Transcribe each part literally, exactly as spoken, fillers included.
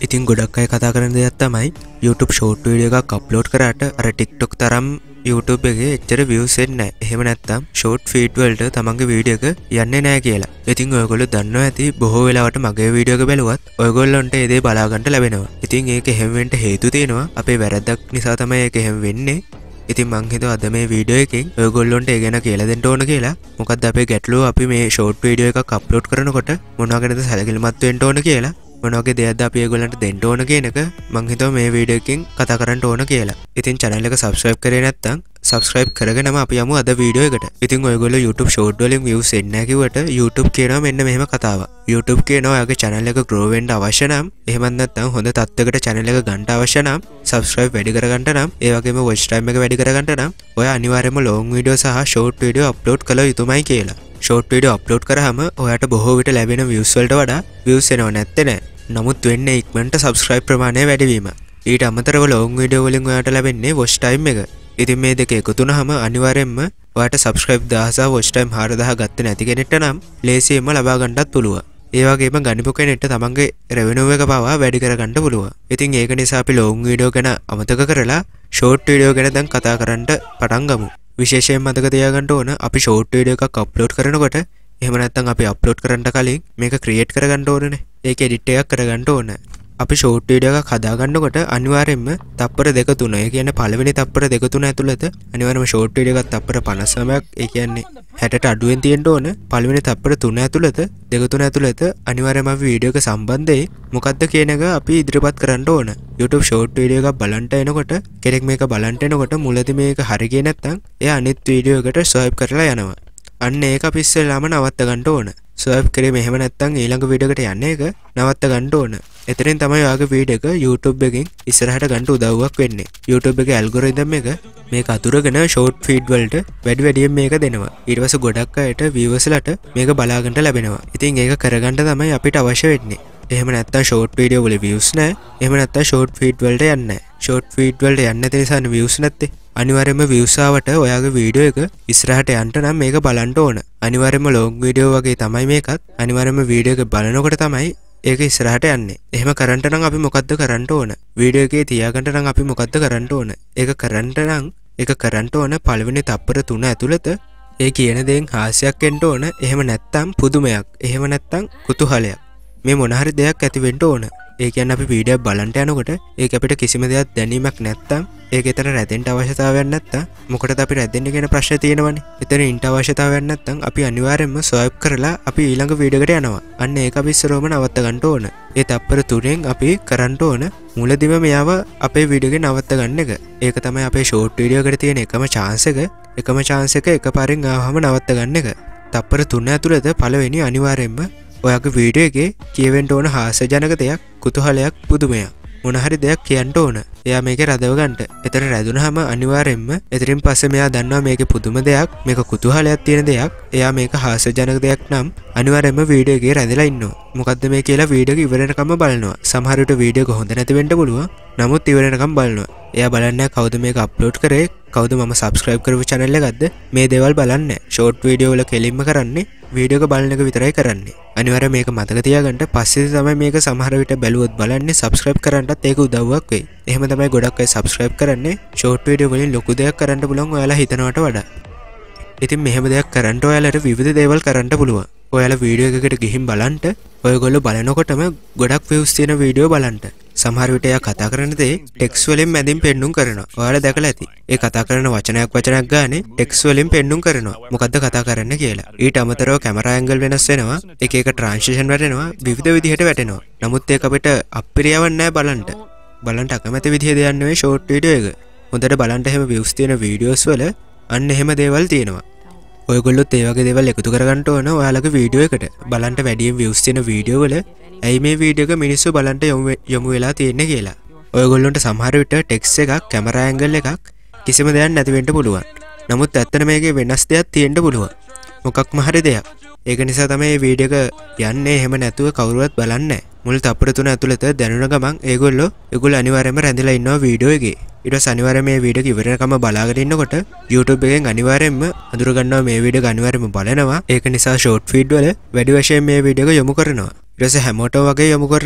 ඉතින් ගොඩක් අය කතා කරන දෙයක් තමයි YouTube short video එකක් upload කරාට අර TikTok තරම් YouTube එකේ එච්චර views එන්නේ නැහැ. එහෙම නැත්නම් short feed වලට තමන්ගේ වීඩියෝ එක යන්නේ නැහැ කියලා. ඉතින් ඔයගොල්ලෝ දන්නවා ඇති බොහෝ වෙලාවට මගේ වීඩියෝ එක බැලුවත් ඔයගොල්ලන්ට ඒ දේ බලා ගන්න ලැබෙනවා. ඉතින් ඒක එහෙම වෙන්න හේතු තියෙනවා. අපේ වැරද්දක් නිසා තමයි ඒක එහෙම වෙන්නේ. ඉතින් මං හිතුවා අද මේ වීඩියෝ එකෙන් ඔයගොල්ලන්ට ඒ ගැන කියලා දෙන්න ඕන කියලා. මොකද අපේ ගැටලුව අපි මේ short video එකක් upload කරනකොට මොනවා ගැනද සැලකිලිමත් වෙන්න ඕන කියලා. මොනවගේ දෙයක්ද අපි ඒගොල්ලන්ට දෙන්න ඕන කියන එක මං හිතුවා මේ වීඩියෝ එකෙන් කතා කරන්න ඕන කියලා. ඉතින් channel එක subscribe කරේ නැත්නම් subscribe කරගෙනම අපි යමු අද වීඩියෝ එකට. ඉතින් ඔයගොල්ලෝ YouTube short වලින් views එන්නේ නැහැ කිව්වට YouTube කියනවා මෙන්න මෙහෙම කතාවක්. YouTube කියනවා ඔයාගේ channel එක grow වෙන්න අවශ්‍ය නම් එහෙමත් නැත්නම් හොඳ තත්ත්වයකට channel එක ගන්න අවශ්‍ය නම් subscribe වැඩි කරගන්න නම් ඒ වගේම watch time එක වැඩි කරගන්න නම් ඔයා අනිවාර්යයෙන්ම long video සහ short video upload කළ යුතුමයි කියලා. short video upload කරාම ඔයාට බොහෝ විට ලැබෙන views වලට වඩා views එනව නැත්තේ නෑ. නමුත් වෙන්නේ ඉක්මනට subscribe ප්‍රමාණය වැඩි වීම. ඊට අමතරව long video වලින් ඔයාට ලැබෙන්නේ watch time එක. ඉතින් මේ දෙක එකතු වුනහම අනිවාර්යයෙන්ම ඔයාට subscribe දහසක් watch time හාරදහක් ගත්තේ නැති කෙනෙක්ට නම් ලේසියෙන්ම ලබා ගන්නත් පුළුවන්. ඒ වගේම ගනිපු කෙනෙක්ට තමන්ගේ revenue එක පවා වැඩි කරගන්න පුළුවන්. ඉතින් ඒක නිසා අපි long video ගැන අමතක කරලා short video ගැන දැන් කතා කරන්න පටන් ගමු. විශේෂයෙන් මතක තියාගන්න ඕන අපි short video එකක් upload කරනකොට එහෙම නැත්නම් අපි අප්ලෝඩ් කරන්න කලින් මේක ක්‍රියේට් කරගන්න ඕනනේ. ඒක එඩිට් එකක් කරගන්න ඕන. අපි ෂෝට් වීඩියෝ එකක් හදාගන්නකොට අනිවාර්යයෙන්ම තප්පර දෙක තුන, ඒ කියන්නේ පළවෙනි තප්පර දෙක තුන ඇතුළත අනිවාර්යයෙන්ම ෂෝට් වීඩියෝ එකක් තප්පර පනස් නවයක්, ඒ කියන්නේ හැටට අඩුවෙන් තියෙන්න ඕන. පළවෙනි තප්පර තුන ඇතුළත දෙක තුන ඇතුළත අනිවාර්යයෙන්ම අපි වීඩියෝ එක සම්බන්ධයෙන් මොකක්ද කියන එක අපි ඉදිරිපත් කරන්න ඕන. YouTube ෂෝට් වීඩියෝ එකක් බලන්න එනකොට කෙනෙක් මේක බලන්න එනකොට මුලදී මේක හරි ගියේ නැත්නම් එයා අනිත් වීඩියෝ එකට ස්වයිප් කරලා යනවා. අන්න ඒක අපි ඉස්සෙල්ලාම නවත්ත ගන්න ඕන. ස්වයිප් කරේ මෙහෙම නැත්නම් ඊළඟ වීඩියෝ එකට යන්නේ ඒක නවත්ත ගන්න ඕන. එතනින් තමයි ඔයාගේ වීඩියෝ එක YouTube එකෙන් ඉස්සරහට ගන්න උදව්වක් වෙන්නේ. YouTube එකේ ඇල්ගොරිතම් එක මේක අතුරගෙන short feed වලට වැඩි වැඩියෙන් මේක දෙනවා. ඊට පස්සේ ගොඩක් අයට viewers ලට මේක බලා ගන්න ලැබෙනවා. ඉතින් ඒක කරගන්න තමයි අපිට අවශ්‍ය වෙන්නේ. එහෙම නැත්නම් short video වල views නැහැ. එහෙම නැත්නම් short feed වලට යන්නේ නැහැ. short feed වලට යන්නේ නැති නිසානේ views නැත්තේ. අනිවාර්යයෙන්ම views ආවට ඔයාගේ වීඩියෝ එක ඉස්සරහට යන්න නම් මේක බලන්න ඕන. අනිවාර්යයෙන්ම long video වගේ තමයි මේකත්. අනිවාර්යයෙන්ම වීඩියෝ එක බලනකොට තමයි ඒක ඉස්සරහට යන්නේ. එහෙම කරන්න නම් අපි මොකද්ද කරන්න ඕන? වීඩියෝ එකේ තියාගන්න නම් අපි මොකද්ද කරන්න ඕන? ඒක කරන්න නම් ඒක කරන්න ඕන පළවෙනි තප්පර තුන ඇතුළත ඒ කියන දේෙන් හාස්‍යයක් එන්න ඕන. එහෙම නැත්නම් පුදුමයක්. එහෙම නැත්නම් කුතුහලයක්. මේ මොන හරි දෙයක් ඇති වෙන්න ඕන. ඒ කියන්නේ අපි වීඩියෝ බලන්න යනකොට ඒක අපිට කිසිම දෙයක් දැනීමක් නැත්තම් ඒක එතන රැඳෙන්න අවශ්‍යතාවයක් නැත්තම් මොකටද අපි රැඳෙන්නේ කියන ප්‍රශ්නේ තියෙනවනේ. එතන ඉන්න අවශ්‍යතාවයක් නැත්තම් අපි අනිවාර්යයෙන්ම ස්වයිප් කරලා අපි ඊළඟ වීඩියෝ එකට යනවා. අන්න ඒක අපි ඉස්සරවම නවත්ත ගන්න ඕන. ඒ තප්පර තුනෙන් අපි කරන්න ඕන මුලදිම මෙයාව අපේ වීඩියෝ එකේ නවත්ත ගන්න එක. ඒක තමයි අපේ ෂෝට් වීඩියෝ එකට තියෙන එකම chance එක. එකම chance එක එකපාරින් ආවම නවත්ත ගන්න එක. තප්පර තුන ඇතුළත පළවෙනි අනිවාර්යයෙන්ම ඔයාගේ වීඩියෝ එකේ කියවෙන්න ඕන හාස්‍යජනක දෙයක්, කුතුහලයක්, පුදුමයක් මොන හරි දෙයක් කියන්න ඕන. එයා මේකේ රදව ගන්නට. එතන රැඳුනහම අනිවාර්යයෙන්ම එතනින් පස්සේ මෙයා දන්නවා මේකේ පුදුම දෙයක්, මේක කුතුහලයක් තියෙන දෙයක්. එයා මේක හාස්‍යජනක දෙයක් නම් අනිවාර්යයෙන්ම වීඩියෝ එකේ රැඳලා ඉන්නවා. මොකද්ද මේ කියලා වීඩියෝ එක ඉවර වෙනකම්ම බලනවා. සමහර විට වීඩියෝ එක හොඳ නැති වෙන්න පුළුවන්. නමුත් ඉවර වෙනකම් බලනවා. එයා බලන්නේ කවුද මේක අප්ලෝඩ් කරේ, කවුද මම subscribe කරපු channel එකක්ද, මේ දේවල් බලන්නේ. short video වල කෙලින්ම කරන්නේ වීඩියෝ එක බලන එක විතරයි කරන්නේ. අනිවාර්යයෙන් මේක මතක තියාගන්න. පස්සේ තමයි මේක සමහර විට බැලුවොත් බලන්නේ subscribe කරන්නත් ඒක උදව්වක් වෙයි. එහෙම තමයි ගොඩක් අය subscribe කරන්නේ short video වලින් ලොකු දෙයක් කරන්න පුළුවන් ඔයාලා හිතනවට වඩා. ඉතින් මෙහෙම දෙයක් කරන්න ඔයාලට විවිධ දේවල් කරන්න පුළුවන්. ඔයාලා වීඩියෝ එකකට ගිහින් බලන්න ඔයගොල්ලෝ බලනකොටම ගොඩක් views තියෙන වීඩියෝ බලන්න. සමහර විට එයා කතා කරන දේ ටෙක්ස්ට් වලින් මැදින් පෙන්නුම් කරනවා. ඔයාලා දැකලා ඇති. ඒ කතා කරන වචනයක් වචනයක් ගානේ ටෙක්ස්ට් වලින් පෙන්නුම් කරනවා. මොකද්ද කතා කරන්න කියලා. ඊට අමතරව කැමරා ඇන්ගල් වෙනස් වෙනවා. එක එක ට්‍රාන්සිෂන් වැටෙනවා. විවිධ විදිහට වැටෙනවා. නමුත් ඒක අපිට අප්‍රියවක් නෑ බලන්න. බලන්න අකමැති විදිහ දෙයක් නෙවෙයි ෂෝට් වීඩියෝ එක. හොඳට බලන්න එහෙම views තියෙන වීඩියෝස් වල අන්න එහෙම දේවල් තියෙනවා. ඔයගොල්ලොත් ඒ වගේ දේවල් එකතු කරගන්න ඕන ඔයාලගේ වීඩියෝ එකට. බලන්න වැඩියෙන් views තියෙන වීඩියෝ වල ඇයි මේ වීඩියෝ එක මිනිස්සු බලන්න යොමු වෙලා තියෙන්නේ කියලා. ඔයගොල්ලන්ට සමහර විට ටෙක්ස්ට් එකක්, කැමරා ඇන්ගල් එකක් කිසිම දෙයක් නැති වෙන්න පුළුවන්. නමුත් ඇත්තට මේකේ වෙනස් දෙයක් තියෙන්න පුළුවන්. මොකක්ම හරි දෙයක්. ඒක නිසා තමයි මේ වීඩියෝ එක යන්නේ එහෙම නැතුව කවුරුවත් බලන්නේ නැහැ. මුල් තප්පර තුන ඇතුළත දැනුණ ගමන් ඒගොල්ලෝ ඒගොල්ලෝ අනිවාර්යයෙන්ම රැඳිලා ඉන්නවා වීඩියෝ එකේ. ඊට පස්සේ අනිවාර්යයෙන් මේ වීඩියෝ එක ඉවරනකම බලාගෙන ඉන්නකොට YouTube එකෙන් අනිවාර්යයෙන්ම අඳුර ගන්නවා මේ වීඩියෝ එක අනිවාර්යයෙන්ම බලනවා. ඒක නිසා short feed වල වැඩි වශයෙන් මේ වීඩියෝ එක යොමු කරනවා. ඊට පස්සේ හැමෝටම වගේ යොමු කරනවා.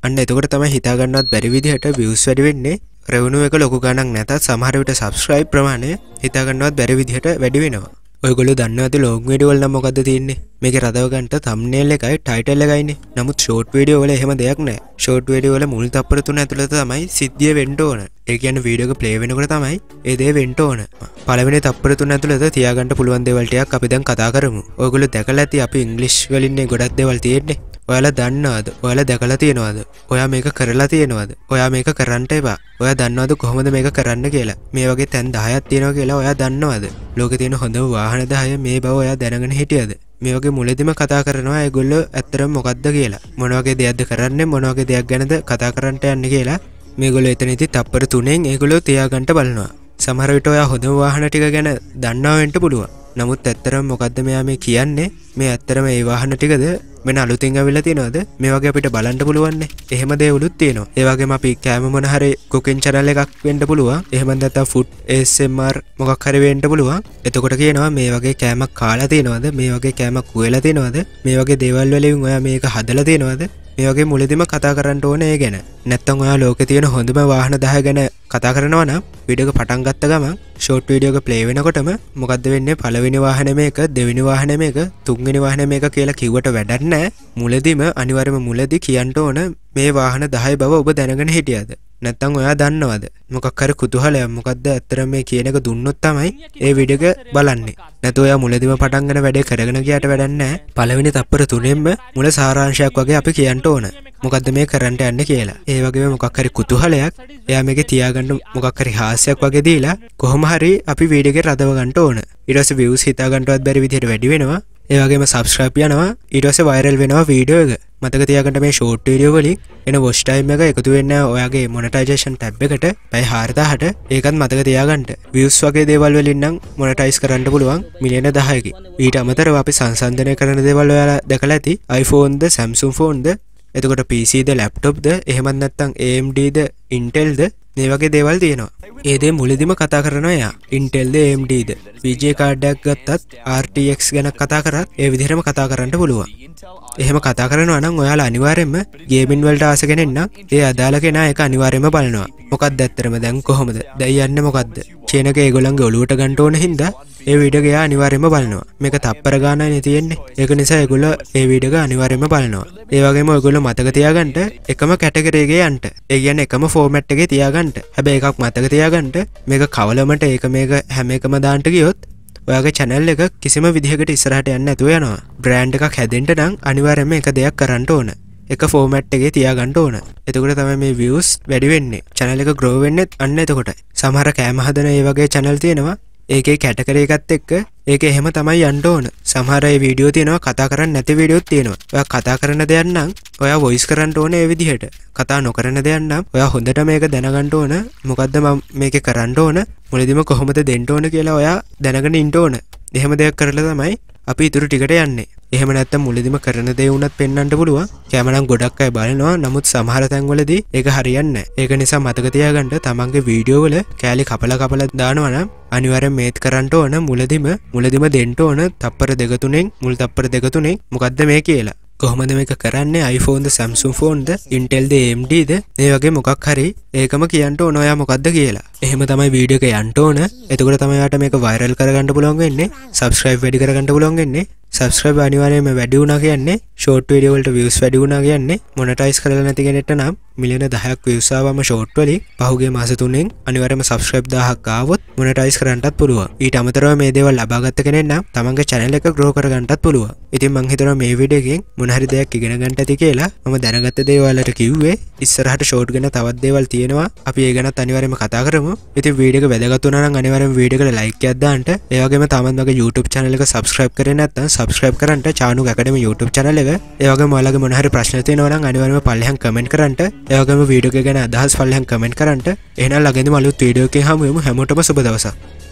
අන්න එතකොට තමයි හිතා ගන්නවත් බැරි විදිහට views වැඩි වෙන්නේ. revenue එක ලොකු ගණන් නැතත් සමහර විට subscribe ප්‍රමාණය හිතා ගන්නවත් බැරි විදිහට වැඩි වෙනවා. ඔයගොල්ලෝ දන්නවද long video වල නම් මොකද්ද තියෙන්නේ? මේකේ රදව ගන්න thumbnail එකයි title එකයිනේ. නමුත් short video වල එහෙම දෙයක් නැහැ. short video වල මුල් තප්පර තුන ඇතුළත තමයි සිද්ධිය වෙන්න ඕන. ඒ කියන්නේ වීඩියෝ එක play වෙනකොට තමයි ඒ දේ වෙන්න ඕන. පළවෙනි තප්පර තුන ඇතුළත තියාගන්න පුළුවන් දේවල් ටිකක් අපි දැන් කතා කරමු. ඔයගොල්ලෝ දැකලා ඇති අපි english වලින් ගොඩක් දේවල් තියෙන්නේ. ඔයාලා දන්නවද? ඔයාලා දැකලා තියෙනවද? ඔයා මේක කරලා තියෙනවද? ඔයා මේක කරන්න එපා. ඔයා දන්නවද කොහොමද මේක කරන්න කියලා? මේ වගේ තැන් දහයක් තියෙනවා කියලා ඔයා දන්නවද? ලෝකේ තියෙන හොඳම වාහන දහය මේ බව ඔයා දැනගෙන හිටියද? මේ වගේ මුලදිම කතා කරනවා ඒගොල්ලෝ ඇත්තටම මොකද්ද කියලා. මොන වගේ දෙයක්ද කරන්නේ? මොන වගේ දෙයක් ගැනද කතා කරන්න යන්නේ කියලා මේගොල්ලෝ එතන ඉති තප්පර තුනෙන් ඒගොල්ලෝ තියාගන්න බලනවා. සමහර විට ඔයා හොඳම වාහන ටික ගැන දන්නවා වෙන්න පුළුවන්. නමුත් ඇත්තටම මොකද්ද මෙයා මේ කියන්නේ? මේ ඇත්තටම ඒ වාහන ටිකද මෙන්න අලුතින් අවිලා තියෙනවද? මේ වගේ අපිට බලන්න පුළුවන් නේ. එහෙම දේවලුත් තියෙනවා. ඒ වගේම අපි කැම මොන හරි කුකින් channel එකක් වෙන්න පුළුවන්. එහෙම නැත්නම් food A S M R මොකක් හරි වෙන්න පුළුවන්. එතකොට කියනවා මේ වගේ කෑමක් කාලා තියෙනවද? මේ වගේ කෑමක් උයලා තියෙනවද? මේ වගේ දේවල් වලින් ඔයා මේක හදලා තියෙනවද? මේ වගේ මුලදිම කතා කරන්න ඕනේ ඒ ගැන. නැත්තම් ඔයා ලෝකේ තියෙන හොඳම වාහන දහය ගැන කතා කරනවා නම් වීඩියෝ එක පටන් ගත්ත ගමන් ෂෝට් වීඩියෝ එක ප්ලේ වෙනකොටම මොකද්ද වෙන්නේ? පළවෙනි වාහනේ මේක, දෙවෙනි වාහනේ මේක, තුන්වෙනි වාහනේ මේක කියලා කිව්වට වැඩක් නැහැ. මුලදිම අනිවාර්යයෙන්ම මුලදී කියන්න ඕන මේ වාහන දහය බව ඔබ දැනගෙන හිටියද? නැත්තම් ඔයා දන්නවද? මොකක් හරි කුතුහලයක් මොකද්ද ඇත්තටම මේ කියන එක දුන්නොත් තමයි ඒ වීඩියෝ එක බලන්නේ. නැත්නම් ඔයා මුලදිම පටන් ගන්න වැඩේ කරගෙන ගියාට වැඩක් නැහැ. පළවෙනි තප්පර තුනෙන්ම මුල සාරාංශයක් වගේ අපි කියන්න ඕන. මොකද්ද මේ කරන්න යන්නේ කියලා. ඒ වගේම මොකක් හරි කුතුහලයක් එයා මේකේ තියාගන්න මොකක් හරි හාස්‍යයක් වගේ දීලා කොහොම හරි අපි වීඩියෝ එක රදව ගන්න ඕන. ඊට පස්සේ views හිතා ගන්නවත් බැරි විදිහට වැඩි වෙනවා. ඒ වගේම subscribe යනවා. ඊට පස්සේ viral වෙනවා වීඩියෝ එක. මතක තියාගන්න මේ short video වලින් එන watch time එක එකතු වෙන්නේ ඔයාගේ monetization tab එකට පැය හාරදාහට. ඒකත් මතක තියාගන්න. views වගේ දේවල් වලින් නම් monetize කරන්න පුළුවන් මිලියන දහයකින්. ඊට අමතරව අපි සංසන්දනය කරන දේවල් ඔයාලා දැකලා ඇති. iPhone ද Samsung phone ද එතකොට P C ද laptop ද එහෙමත් නැත්නම් A M D the Intel ද මේ වගේ දේවල් තියෙනවා. ඒ දේ මුලදිම කතා කරනවා එයා. Intel the A M D the V G A card එකක් ගත්තත් R T X ගැන කතා කරත් ඒ විදිහටම කතා කරන්න පුළුවන්. එහෙම කතා කරනවා නම් ඔයාලා අනිවාර්යයෙන්ම ගේමින් වලට ආස කෙනෙක් නම් ඒ අදාළ කෙනා ඒක අනිවාර්යයෙන්ම බලනවා. මොකක්ද ඇත්තටම දැන් කොහොමද? දැන් යන්නේ මොකද්ද? චේන එක ඒගොල්ලන්ගේ ඔලුවට ගන්න ඕන හින්දා ඒ වීඩියෝ එක අනිවාර්යයෙන්ම බලනවා. මේක තප්පර ගානනේ තියෙන්නේ. ඒක නිසා ඒගොල්ලෝ ඒ වීඩියෝ එක අනිවාර්යයෙන්ම බලනවා. ඒ වගේම ඔයගොල්ලෝ මතක තියාගන්න එකම කැටගරි එකේ යන්න. ඒ කියන්නේ එකම ෆෝමැට් එකේ තියාගන්න. හැබැයි එකක් මතක තියාගන්න මේක කවලමට ඒක මේක හැම එකම දාන්න ගියොත් ඔයාගේ channel එක කිසිම විදිහකට ඉස්සරහට යන්නේ නැතුව යනවා. brand එකක් හැදෙන්න නම් අනිවාර්යයෙන්ම එක දෙයක් කරන්න ඕන. එක ෆෝමැට් එකේ තියාගන්න ඕන. එතකොට තමයි මේ views වැඩි වෙන්නේ. channel එක grow වෙන්නේ අන්න එතකොටයි. සමහර කෑම හදන ඒ වගේ channel තියෙනවා. ඒකේ කැටගරි එකත් එක්ක ඒක එහෙම තමයි යන්න ඕන. සමහර ඒ වීඩියෝ තියෙනවා කතා කරන්නේ නැති වීඩියෝත් තියෙනවා. ඔයා කතා කරන දෙයක් නම් ඔයා වොයිස් කරන්න ඕනේ ඒ විදිහට. කතා නොකරන දෙයක් නම් ඔයා හොඳට මේක දැනගන්න ඕන. මොකද්ද මම මේකේ කරන්න ඕන? මුලදීම කොහොමද දෙන්න ඕන කියලා ඔයා දැනගෙන ඉන්න ඕන. එහෙම දෙයක් කරලා තමයි අපි ඉතුරු ටිකට යන්නේ. එහෙම නැත්නම් මුලදීම කරන දේ වුණත් පෙන්වන්න පුළුවන්. කැමරාම් ගොඩක් අය බලනවා. නමුත් සමහර තැන්වලදී ඒක හරියන්නේ නැහැ. ඒක නිසා මතක තියාගන්න තමන්ගේ වීඩියෝ වල කෑලි කපලා කපලා දානවා නම් අනිවාර්යෙන් මේත් කරන්න ඕන මුලදීම මුලදීම දෙන්න ඕන තප්පර දෙක තුනෙන් මුල් තප්පර දෙක තුනෙන් මොකද්ද මේ කියලා. කොහොමද මේක කරන්නේ? iPhone the Samsung phone the Intel the A M D ද මේ වගේ මොකක් හරි ඒකම කියන්න ඕන ඔයා මොකද්ද කියලා. එහෙම තමයි වීඩියෝ එක යන්න ඕන. එතකොට තමයි ඔයාට මේක viral කරගන්න පුළුවන් වෙන්නේ. subscribe වැඩි කරගන්න පුළුවන් වෙන්නේ. subscribe අනිවාර්යයෙන්ම වැඩි වුණා කියන්නේ short video වලට views වැඩි වුණා කියන්නේ monetize කරලා නැති කෙනෙක්ට නම් මිලියන දහයක් views ආවම short වලින් පහුගිය මාස තුනෙන් අනිවාර්යයෙන්ම subscribe දහයක් ආවොත් monetize කරන්නත් පුළුවන්. ඊට අමතරව මේ දේවල් ලබාගත්ත කෙනෙක් නම් තමන්ගේ channel එක grow කරගන්නත් පුළුවන්. ඉතින් මම හිතනවා මේ වීඩියෝ එකෙන් මොන හරි දෙයක් ඉගෙන ගන්න ඇති කියලා. මම දැනගත්ත දේවල් වලට කිව්වේ. ඉස්සරහට short ගැන තවත් දේවල් තියෙනවා. අපි ඒ ගැනත් අනිවාර්යයෙන්ම කතා කරමු. ඉතින් වීඩියෝ එක වැදගත් වුණා නම් අනිවාර්යයෙන්ම වීඩියෝ එකට like එකක් දාන්න. ඒ වගේම තමන් මගේ YouTube channel එක subscribe කරේ නැත්නම් subscribe කරන්න චානුක ඇකඩමි YouTube channel එක. ඒ වගේම ඔයාලගේ මොන හරි ප්‍රශ්න තියෙනවා නම් අනිවාර්යයෙන්ම පල්ලෙහාන් comment කරන්න. ඒ වගේම වීඩියෝ එක ගැන අදහස් පල්ලෙහාන් comment කරන්න. එහෙනම් ළඟදීම අලුත් වීඩියෝ එකකින් හමු වෙමු. හැමෝටම සුබ දවසක්.